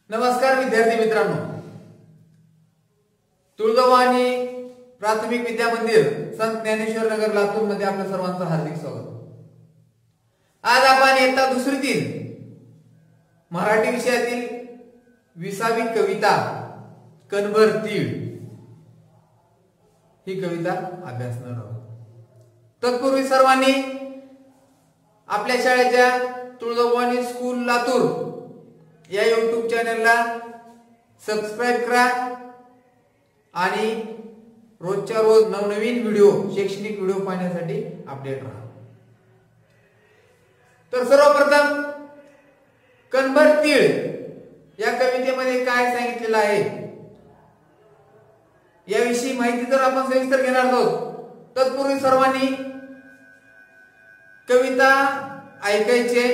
नमस्कार विद्यार्थी मित्रांनो, तुळजाभवानी प्राथमिक विद्या मंदिर संत ज्ञानेश्वर नगर लातूर मध्ये आपल्या सर्वांचं हार्दिक स्वागत। आज आपण इयत्ता दुसरीतील मराठी विषयातील 20वी कविता कणभर तीळ ही कविता अभ्यासणार आहोत। तत्पूर्वी सर्वांनी आपल्या शाळेच्या तुळजाभवानी स्कूल लातूर या YouTube चॅनलला सबस्क्राइब करा आणि रोजच्या रोज नवनवीन व्हिडिओ शैक्षणिक व्हिडिओ पाहण्यासाठी अपडेट राहा। तर सर्वप्रथम कणभर तीळ या कवितेमध्ये काय सांगितलेलं आहे याविषयी माहिती जर आपण सविस्तर घेणार आहोत। तत्पूर्वी सर्वांनी कविता ऐकायचे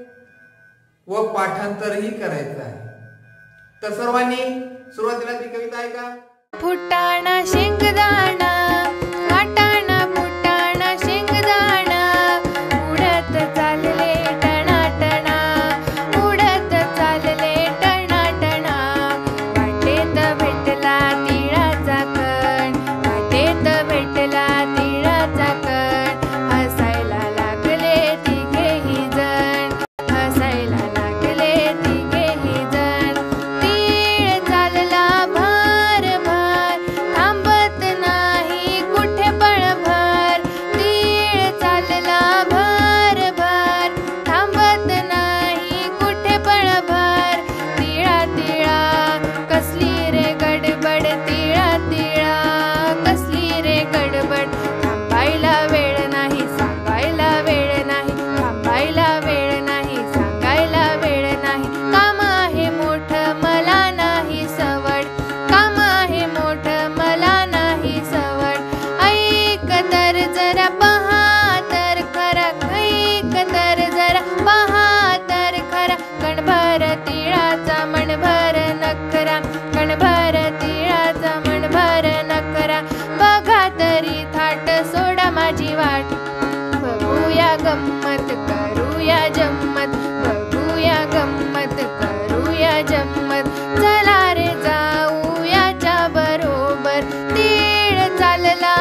व पाठांतरही करायचं आहे। तर सर्वांनी सुरुवातीला ती कविता ऐका। फुटाणा शेंगदाणा वाटाणा फुटाणा शेंगदाणा उडत चालले टणाटणा उडत चालले टणाटणा वाटेत भेटला तिळाचा कण वाटेत भेटला तिळाचा कण हसायला लागले तिघेही जण हसायला लागले तिघेही जण तीळ चालला भार भार थांबत नाही कुठे पळभर तीळ चालला भार भार थांबत नाही कुठे पळभर तिळा तिळा कसली रे गडबड तिळा तिळा कसली रे गडबड थांबायला वेळ नाही सांगायला वेळ नाही थांबायला वेळ नाही सांगायला वेळ नाही काम आहे मोठं मला नाही सवड काम आहे मोठं मला नाही सवड ऐक तर जरा पहा तर खरा ऐक तर जरा पहा तर खरा कणभर तिळाचा मणभर नखरा कणभर तिळाचा मणभर नखरा बघा तरी थाट सोडा माझी वाट बघूया गंमत करूया जम्मत बघूया गंमत करूया जम्मत चला रे जाऊ याच्या बरोबर तीळ चालला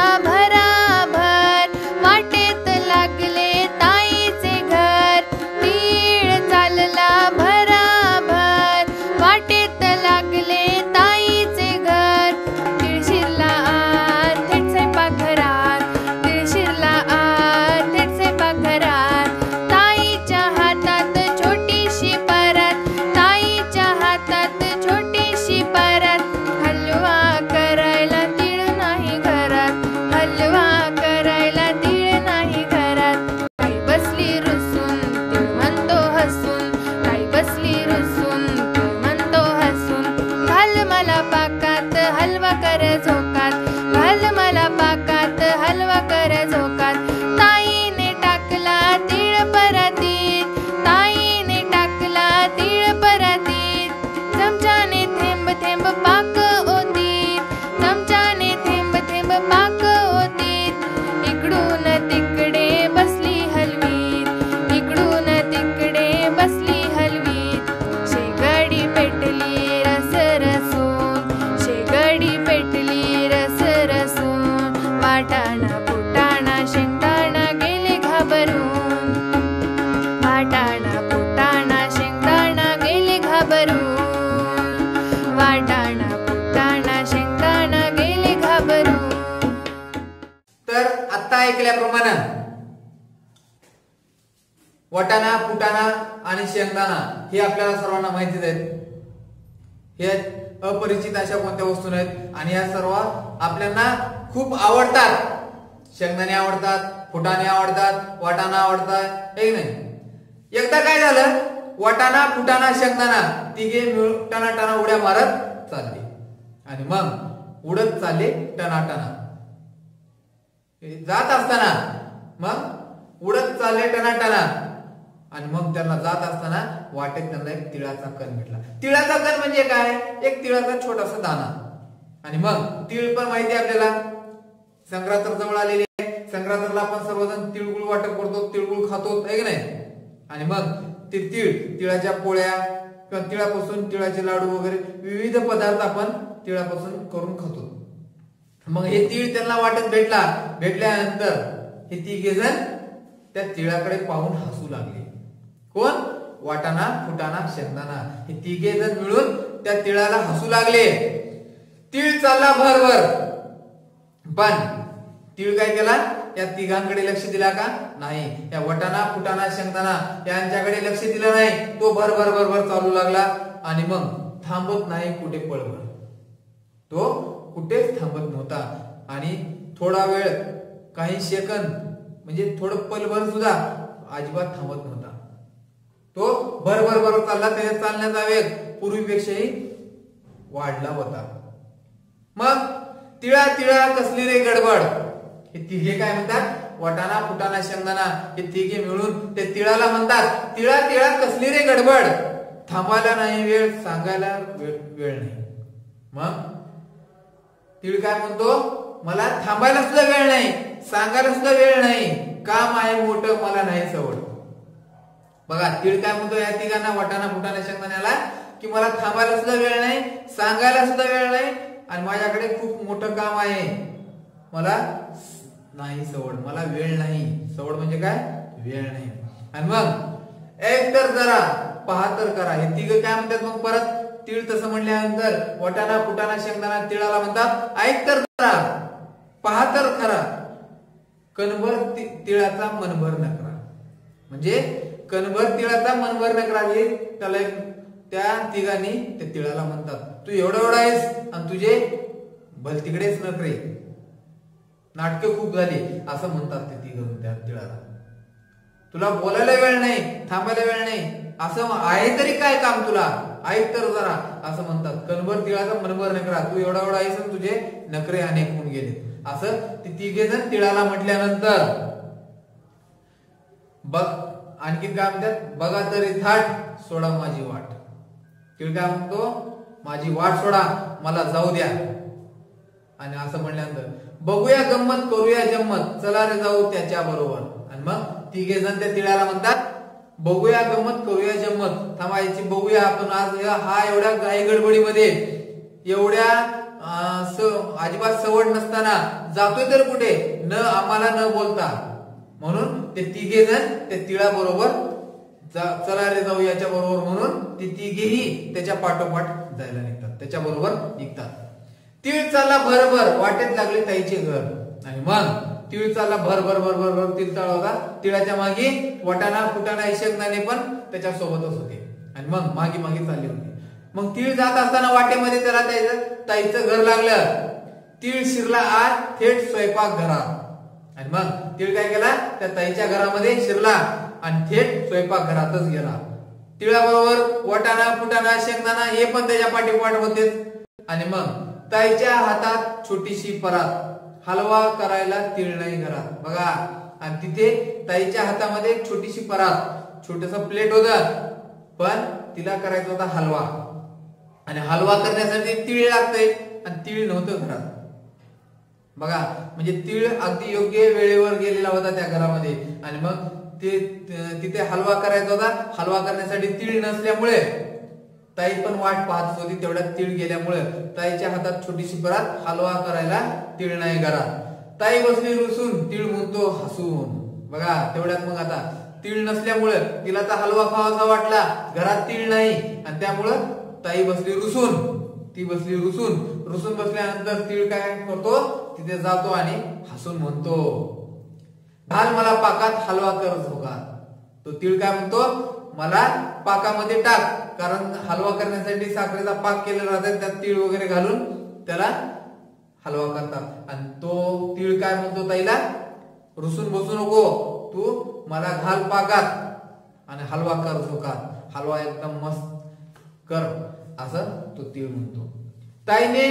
भराभर वाटेत लागले ताईचे घर तीळ चालला भराभर वाटेत लागले ताईचे घर तीळ शिरला आत थेट स्वयंपाकघरात तीळ शिरला आत थेट स्वयंपाकघरात ताईच्या हातात छोटीशी परत ताईच्या हातात छोटीशी परत हलवा करायला तीळ नाही घरात हलवा करायला तीळ नाही घरात काही बसली रुसून तीळ म्हणतो हसून काही बसली रुसून तीळ म्हणतो हसून घाल मला पाकात हलवा कर झोकात घाल मला पाकात हलवा कर झोकात ताईने टाकला तीळ परातीत ताईने टाकला तीळ परातीत चमच्याने थेंब थेंब पाक ओतीत चमच्याने थेंब थेंब पाक ओतीत इकडून तिकडे बसली हलवीत इकडून तिकडे बसली हलवीत शेगडी पेटली रस रसून शेगडी पेटली रस रसून वाटाणा फुटाणा शेंगदाणा गेले घाबरून वाटाणा फुटाणा शेंगदाणा गेले घाबरून वाटाणा फुटाणा शेंगदाणा गेले घाबरून। तर आता ऐकल्याप्रमाणे वाटाणा फुटाणा आणि शेंगदाणा हे आपल्याला सर्वांना माहितीच आहेत। हे अपरिचित अशा कोणत्या वस्तू नाहीत आणि या सर्व आपल्याला खूप आवडतात। शेंगदाणे आवडतात, फुटाणे आवडतात, वाटाणा आवडतात, हे नाही। एकदा काय झालं, वाटाणा फुटाणा शेंगदाणा तिघे मिळून टनाटना उड्या मारत चालले आणि मग उडत चालले टनाटना जात असताना मग उडत चालले टनाटना आणि मग त्यांना जात असताना वाटेत त्यांना एक तिळाचा कण भेटला। तिळाचा कण म्हणजे काय, एक तिळाचा छोटासा दाना। आणि मग तीळ पण माहिती आपल्याला संक्रांत जवळ आलेली आहे, संक्रांतीला आपण सर्वजण तिळगुळ वाटप करतो, तिळगुळ खातो, आहे की नाही। आणि मग ते तिळाच्या पोळ्या किंवा तिळापासून तिळाचे लाडू वगैरे विविध पदार्थ आपण तिळापासून करून खातो. मग हे तीळ त्यांना वाटत भेटल्यानंतर हे तिघे जण त्या तिळाकडे पाहून हसू लागले. कोण? वाटाणा, फुटाणा, शेंगदाणा हे तिघे जण मिळून त्या तिळाला हसू लागले. तीळ चालला भरभर, पण तीळ काय केला? या तिघांकडे लक्ष दिला का? नाही. या वाटाणा, फुटाणा, शेंगदाणा यांच्याकडे लक्ष दिलं नाही. तो भरभर चालू लागला आणि मग थांबत नाही कुठे पळभर. तो कुठेच थांबत नव्हता आणि थोडा वेळ, काही सेकंद म्हणजे थोडं पलभर सुद्धा अजिबात थांबत नव्हता. तो भरभर चालला. त्याच्या चालण्याचा वेग पूर्वीपेक्षाही वाढला होता. मग तिळा तिळा कसली रे गडबड, हे तिघे काय म्हणतात? वाटाणा, फुटाणा, शेंगदाणा हे तिघे मिळून ते तिळाला म्हणतात, तिळा तिळा कसली रे गडबड, थांबायला नाही वेळ, सांगायला वेळ नाही. मग तीळ काय म्हणतो? मला थांबायला सुद्धा वेळ नाही, सांगायला सुद्धा वेळ नाही, काम आहे मोठं, मला नाही सवड. बघा तीळ काय म्हणतो या तिघांना, वाटाणा, फुटाणा, शेंगदाण्याला, की मला थांबायला सुद्धा वेळ नाही, सांगायला सुद्धा वेळ नाही आणि माझ्याकडे खूप मोठं काम आहे, मला नाही सवड, मला वेळ नाही. सवड म्हणजे काय? वेळ नाही. आणि मग एक तर जरा पहा तर करा, हे तिघ काय म्हणतात? मग परत तीळ तसं म्हणल्यानंतर वाटाणा, फुटाणा, शेंगदाणा तिळाला म्हणतात, ऐक तर जरा, पहा तर खरा, कणभर तिळाचा मनभर नकरा. म्हणजे कणभर तिळाचा मनभर नकरा हे त्याला त्या तिघांनी त्या तिळाला म्हणतात. तू एवढा आहेस आणि तुझे भलतिकडेच नकरे, नाटकं खूप झाली असं म्हणतात ते तिघ त्या तिळाला. तुला बोलायला वेळ नाही, थांबायला वेळ नाही, असं आहे तरी काय काम तुला, ऐक तर जरा असं म्हणतात. कणभर तिळाचा मनभर नकरा, तू एवढा आहेस आणि तुझे नकरे अनेक होऊन गेले, असं ते तिघे जण तिळाला म्हटल्यानंतर बघ आणखी काय म्हणतात? बघा तरी थाट, सोडा माझी वाट. तीळ काय म्हणतो? माझी वाट सोडा, मला जाऊ द्या. आणि असं म्हणल्यानंतर बघूया गंमत, करूया जम्मत, चला रे जाऊ त्याच्या बरोबर. आणि मग तिघे जण त्या तिळाला म्हणतात, बघूया गंमत, करूया जम्मत, थांबायची बघूया आपण आज. हा एवढ्या घाई गडबडीमध्ये, एवढ्या अजिबात सवड नसताना जातोय तर कुठे, न आम्हाला न बोलता. म्हणून ते तिघे जण त्या तिळा बरोबर चला रे जाऊ याच्या बरोबर म्हणून ते तिघेही त्याच्या पाठोपाठ जायला निघतात, त्याच्या बरोबर निघतात. तीळ चालला भरभर, वाटेत लागले ताईचे घर. आणि मग तीळ चालला भर तीळ होता. तिळाच्या मागे वाटाणा, फुटाणा, शेंगदाणे पण त्याच्या सोबतच होते आणि मग मागे चालले होते. मग तीळ जात असताना वाटेमध्ये त्याला ताईचं घर लागलं. तीळ शिरला आत थेट स्वयंपाक घरात. आणि मग तीळ काय केला? त्या ताईच्या घरामध्ये शिरला आणि थेट स्वयंपाक घरातच गेला. तिळाबरोबर वाटाणा, फुटाणा, शेंगदाणा हे पण त्याच्या पाठीपाठ होते. आणि मग ताईच्या हातात छोटीशी परात, हलवा करायला तीळ नाही घरात. बघा, आणि तिथे ताईच्या हातामध्ये एक छोटीशी परात, छोटस प्लेट होत, पण तिला करायचा होता हलवा. आणि हलवा करण्यासाठी तीळ लागतंय आणि तीळ नव्हतं घरात. बघा, म्हणजे तीळ अगदी योग्य वेळेवर गेलेला होता त्या घरामध्ये. आणि मग तिथे हलवा करायचा होता. हलवा करण्यासाठी तीळ नसल्यामुळे ताई पण वाट पाहत होती. तेवढ्यात तीळ गेल्यामुळे ताईच्या हातात छोटीशी परात, हलवा करायला तीळ नाही घरात. ताई बसली रुसून, तीळ म्हणतो हसून. बघा, तेवढ्यात मग आता तीळ नसल्यामुळे तिला तर हलवा खावासा वाटला, घरात तीळ नाही, आणि त्यामुळं ताई बसली रुसून. ती बसली रुसून बसल्यानंतर तीळ काय करतो? तिथे जातो आणि हसून म्हणतो, घाल मला पाकात, हलवा कर झोकात. तो तीळ काय म्हणतो? मला पाकामध्ये टाक, कारण हलवा करण्यासाठी साखरेचा पाक केलेला राहतात, त्यात तीळ वगैरे घालून त्याला हलवा करतात. आणि तो तीळ काय म्हणतो ताईला? रुसून बसू नको, तू मला घाल पाकात आणि हलवा कर झोकात, हलवा एकदम मस्त कर, असं तो तीळ म्हणतो. ताईने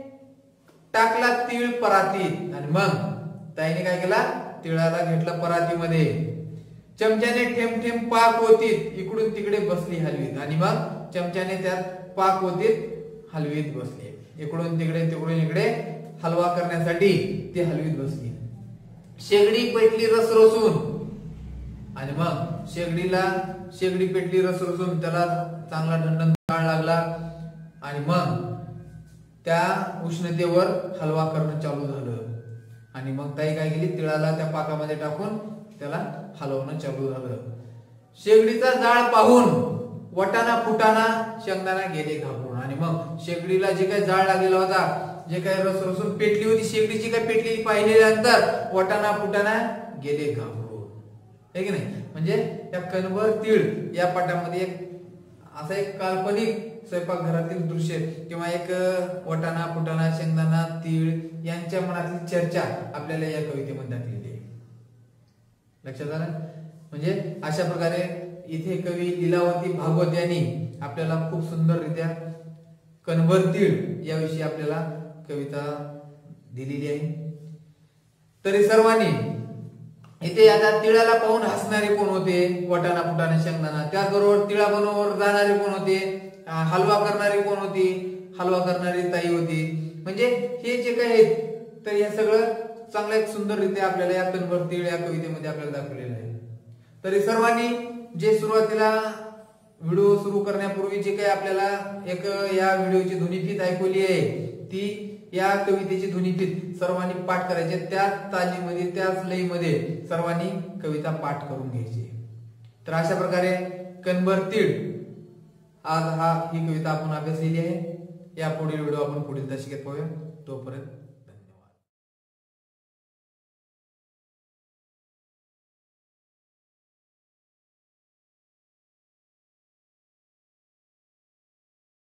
टाकला तीळ परातीत. आणि मग ताईने काय केला? तिळाला घेतलं परातीमध्ये. चमच्याने ठेम ठेम पाक होतीत, इकडून तिकडे बसली हलवीत. आणि मग चमच्याने त्यात पाक होतीत हलवीत बसली. इकडून तिकडून इकडे हलवा करण्यासाठी ती हलवीत बसली. शेगडी पेटली रस रोसून. आणि मग शेगडी पेटली रसरसून त्याला चांगला ढणढण जाळ लागला आणि मग त्या उष्णतेवर हलवा करणं चालू झालं आणि मग ताई काय केली, तिळाला त्या पाकामध्ये टाकून त्याला हलवणं चालू झालं. शेगडीचा जाळ पाहून वटाणा फुटाणा शेंगदाणा गेले घाबरून. आणि मग शेगडीला जे काही जाळ लागलेला होता, जे काही रसरसून पेटली होती शेगडीची काय पेटलेली पाहिल्यानंतर वटाणा फुटाणा गेले घाबरून. हे की नाही, म्हणजे त्या कणभर तीळ या पाठामध्ये एक असा एक काल्पनिक स्वयंपाकघरातील दृश्य किंवा एक वटाणा फुटाणा शेंगदाणा तीळ यांच्या मनातील चर्चा आपल्याला या कवितेमध्ये दाखवलेली आहे. लक्षात आलं. म्हणजे अशा प्रकारे इथे कवी लीलावती भागवत यांनी आपल्याला खूप सुंदररित्या कणभर तीळ याविषयी आपल्याला कविता दिलेली आहे. तरी सर्वांनी इथे आता तिळाला पाहून हसणारे कोण होते, वटाणा फुटाणा शेंगदाणा. त्याचबरोबर तिळाबरोबर जाणारे कोण होते, हलवा करणारी कोण होती, हलवा करणारी ताई होती. म्हणजे हे जे काही आहेत तर हे सगळं चांगलं एक सुंदररित्या आपल्याला या कणभर तीळ या कवितेमध्ये आपल्याला दाखवलेलं आहे. तरी सर्वांनी जे सुरुवातीला व्हिडिओ सुरू करण्यापूर्वी जे काही आपल्याला एक या व्हिडिओची ध्वनिफीत ऐकवली आहे ती या कवितेची ध्वनिफीत सर्वांनी पाठ करायचे. त्याच तालीमध्ये त्याच लयीमध्ये सर्वांनी कविता पाठ करून घ्यायची. तर अशा प्रकारे कणभर तीळ आज ही कविता आपण अभ्यासलेली आहे. या पुढील व्हिडिओ आपण पुढील दशकेत पाहूया. तोपर्यंत